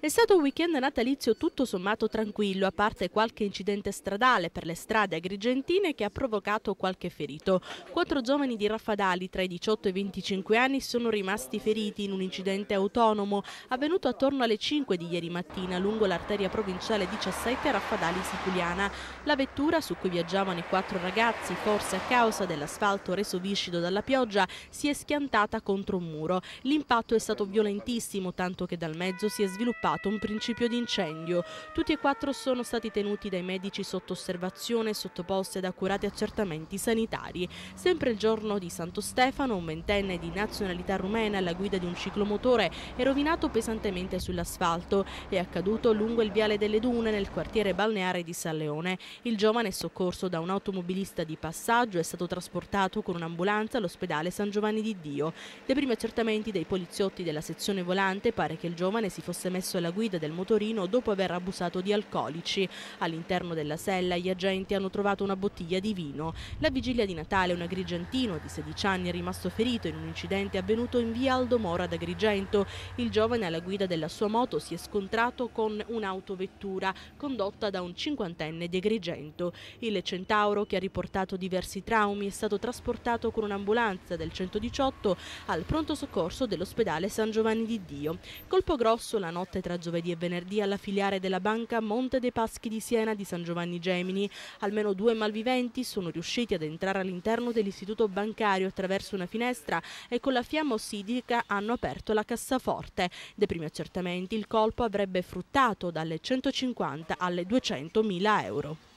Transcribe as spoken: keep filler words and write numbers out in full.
È stato un weekend natalizio tutto sommato tranquillo, a parte qualche incidente stradale per le strade agrigentine che ha provocato qualche ferito. Quattro giovani di Raffadali tra i diciotto e i venticinque anni sono rimasti feriti in un incidente autonomo avvenuto attorno alle cinque di ieri mattina lungo l'arteria provinciale diciassette Raffadali Siculiana. La vettura, su cui viaggiavano i quattro ragazzi, forse a causa dell'asfalto reso viscido dalla pioggia, si è schiantata contro un muro. L'impatto è stato violentissimo, tanto che dal mezzo si è sviluppato un principio di incendio. Tutti e quattro sono stati tenuti dai medici sotto osservazione e sottoposti ad accurati accertamenti sanitari. Sempre il giorno di Santo Stefano, un ventenne di nazionalità rumena alla guida di un ciclomotore è rovinato pesantemente sull'asfalto. È accaduto lungo il viale delle Dune nel quartiere balneare di San Leone. Il giovane, soccorso da un automobilista di passaggio, è stato trasportato con un'ambulanza all'ospedale San Giovanni di Dio. Dai primi accertamenti dei poliziotti della sezione volante pare che il giovane si fosse messo alla guida del motorino dopo aver abusato di alcolici. All'interno della sella gli agenti hanno trovato una bottiglia di vino. La vigilia di Natale un agrigentino di sedici anni è rimasto ferito in un incidente avvenuto in via Aldo Moro ad Agrigento. Il giovane alla guida della sua moto si è scontrato con un'autovettura condotta da un cinquantenne di Agrigento. Il Centauro, che ha riportato diversi traumi, è stato trasportato con un'ambulanza del centodiciotto al pronto soccorso dell'ospedale San Giovanni di Dio. Colpo grosso la notte tra giovedì e venerdì alla filiale della banca Monte dei Paschi di Siena di San Giovanni Gemini. Almeno due malviventi sono riusciti ad entrare all'interno dell'istituto bancario attraverso una finestra e con la fiamma ossidica hanno aperto la cassaforte. Dai primi accertamenti il colpo avrebbe fruttato dalle centocinquanta alle duecentomila euro.